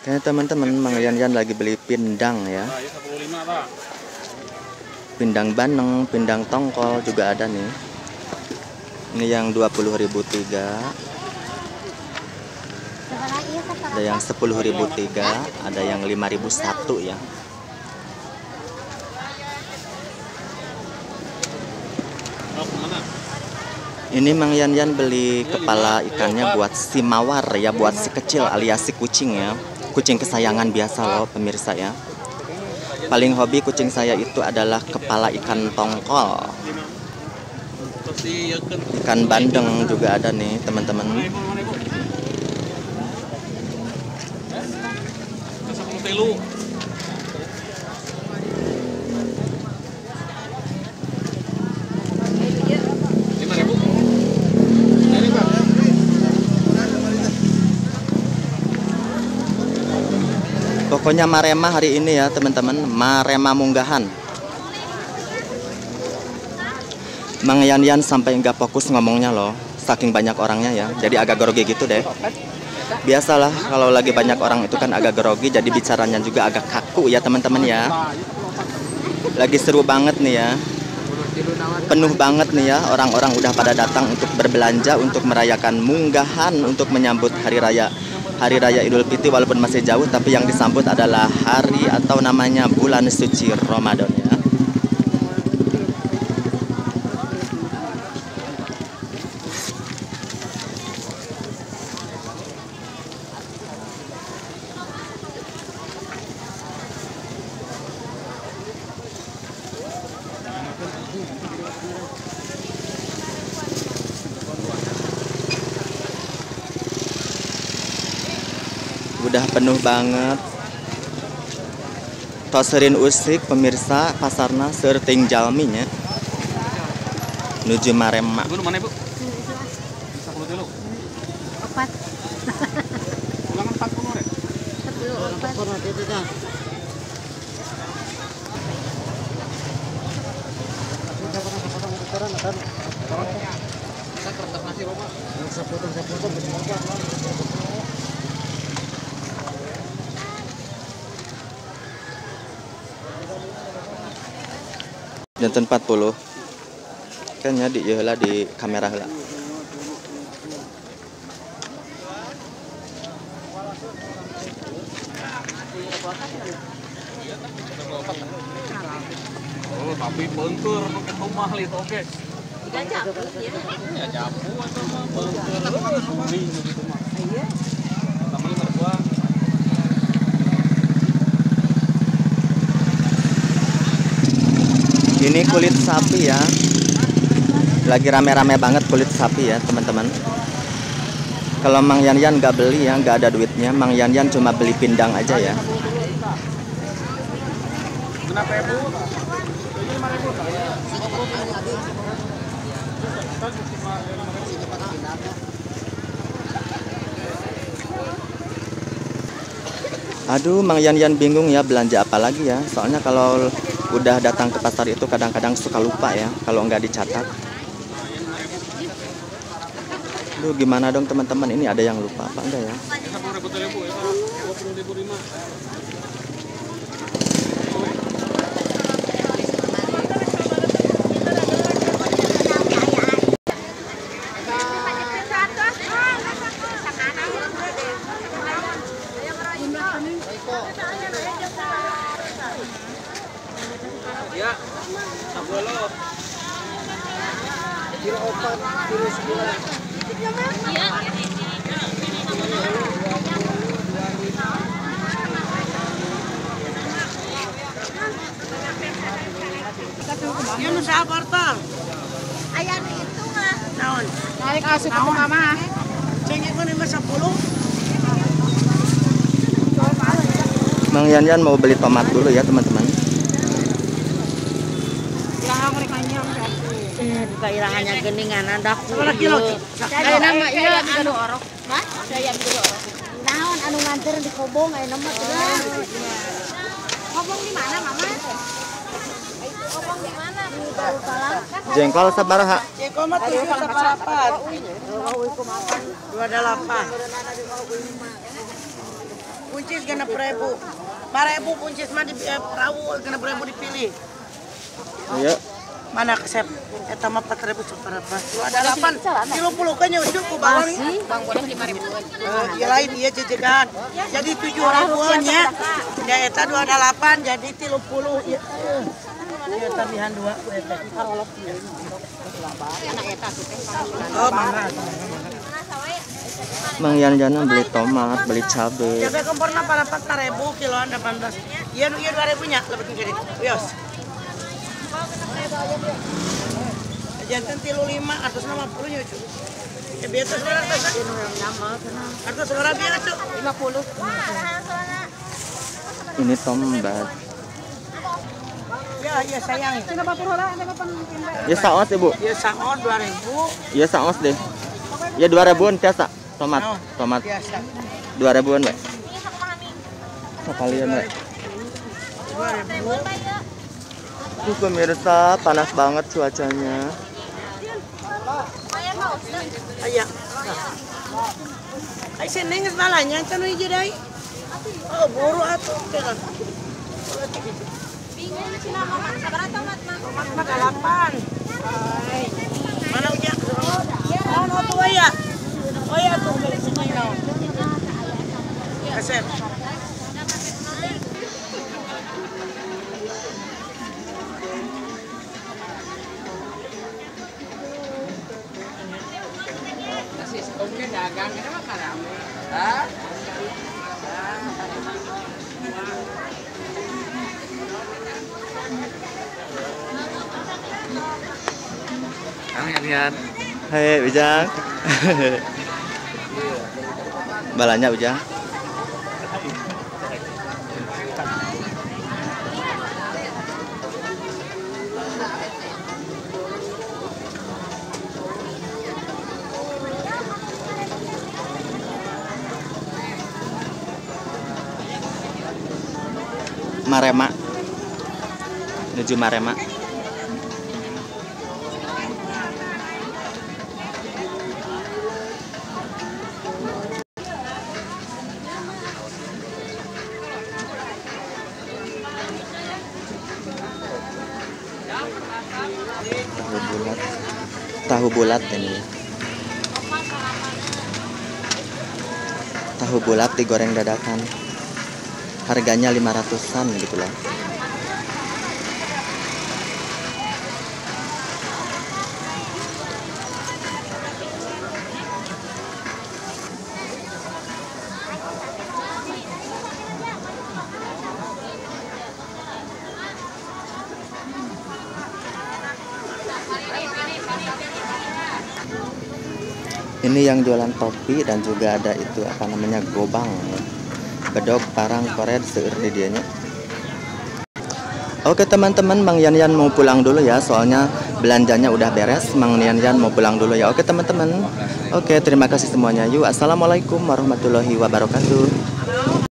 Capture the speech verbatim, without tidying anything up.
Kayaknya teman-teman Mang Yan-Yan lagi beli pindang ya. Pindang bandeng, pindang tongkol juga ada nih. Ini yang dua puluh ribu tiga. Ada yang sepuluh ribu tiga, ada yang lima ribu satu ya. Ini Mang Yan-Yan beli kepala ikannya buat si mawar ya, buat si kecil alias si kucing ya. Kucing kesayangan biasa loh pemirsa ya. Paling hobi kucing saya itu adalah kepala ikan tongkol. Ikan bandeng juga ada nih teman-teman. Pokoknya Marema hari ini ya teman-teman, Marema munggahan. Mang Yan-Yan sampai nggak fokus ngomongnya loh, saking banyak orangnya ya, jadi agak grogi gitu deh. Biasalah kalau lagi banyak orang itu kan agak grogi, jadi bicaranya juga agak kaku ya teman-teman ya. Lagi seru banget nih ya, penuh banget nih ya, orang-orang udah pada datang untuk berbelanja, untuk merayakan munggahan, untuk menyambut hari raya Hari Raya Idul Fitri. Walaupun masih jauh, tapi yang disambut adalah hari atau namanya bulan suci Ramadan ya. Udah penuh banget. Toserin usik pemirsa, pasarna serting jalminya nuju Marema. Ibu mana ibu? sepuluh kilo. Empat. Ulangan empat puluh ya? Sepuluh empat. Jantan empat puluh. Kan ya di lah di kamera lah. Oh, tapi bentur pakai rumah lit oke. Tiga jam ya. Ya jamu atau mah bentur. Suami gitu mah. Iya. Sama mertua. Ini kulit sapi ya. Lagi rame-rame banget kulit sapi ya teman-teman. Kalau Mang Yan-Yan nggak beli ya, nggak ada duitnya. Mang Yan-Yan cuma beli pindang aja ya. Kenapa ibu? Ini lima ribu. Aduh, Mang Yan-Yan bingung ya belanja apa lagi ya. Soalnya kalau udah datang ke pasar itu kadang-kadang suka lupa ya kalau nggak dicatat. Duh, gimana dong teman-teman, ini ada yang lupa apa enggak ya? Ya, sabolo. Kilo opat, kilo sebelas. Iya. Yan sa aparta. Ayan itu nga. Naon? Naik asik ko mama. Cengit mo ni sepuluh. Mang Yan-Yan mau beli tomat dulu ya teman-teman. Kailangannya geningan ada ku. Berapa kilo? Saya nama iya anu orok. Hah? Saya anu orok. Naon anu nganter di Kobong aya nama teh. Kobong di mana, Mama? Kobong di mana? Di Darussalam. Jengkol sabaraha? Jengkol mah tujuh separapat. dua delapan. Puncis genap ribu. Ribu puncis mah di eh, perahu genap ribu dipilih. Iya. Mana kesep? Eta mah empat ribu seberapa? Lu ada delapan, tiga puluh kan nyucuk ku bawang. Bang boleh lima ribu. Ya lain iya jejegan. Jadi tujuh ribuan ya. Ya eta dua ada delapan jadi tiga puluh. Ya. Ya tambahan dua ku eta. Anak eta tuh teh. Oh, mana? Mang Yan-Yana beli tomat, beli cabai. Cabai komporna pada empat ribu kiloan delapan belas. Iya iya dua ribu nya lebih tinggi. Yos. Jantan tilu lima, atas lima puluh ya cu. Ya biasa suara biasa. Atas suara biasa cu. Lima puluh. Ini tomat. Ya ya sayang. Ya saos ibu. Ya saos dua ribu. Ya saos deh. Ya dua ribuan biasa. Tomat, tomat. Biasa. Dua ribuan mbak. Sekalian mbak. Dua ribu. Tuh pemirsa, panas banget cuacanya. Ayah. Ay seneng balanya can hiji deui. Oh, buru atuh kan. Bingung cina mama sabaraha tomat mah? Tomat mah delapan. Ay. Mana ujak? Naon atuh aya? Oh ya tuh beli semua naon. Kasep. Oke dagang ini mah karame. Hah? Kang Yan. Hei Ujang. Balanya Ujang. Marema. Menuju Marema. Tahu bulat. Tahu bulat ini. Tahu bulat digoreng dadakan. Harganya lima ratusan gitu lah. Ini yang jualan topi dan juga ada itu apa namanya gobang, bedog, parang, koret, seueur di dianya. Oke teman-teman, Mang Yan-Yan mau pulang dulu ya, soalnya belanjanya udah beres. Mang Yan-Yan mau pulang dulu ya. Oke teman-teman. Oke, terima kasih semuanya. Yuk, assalamualaikum warahmatullahi wabarakatuh.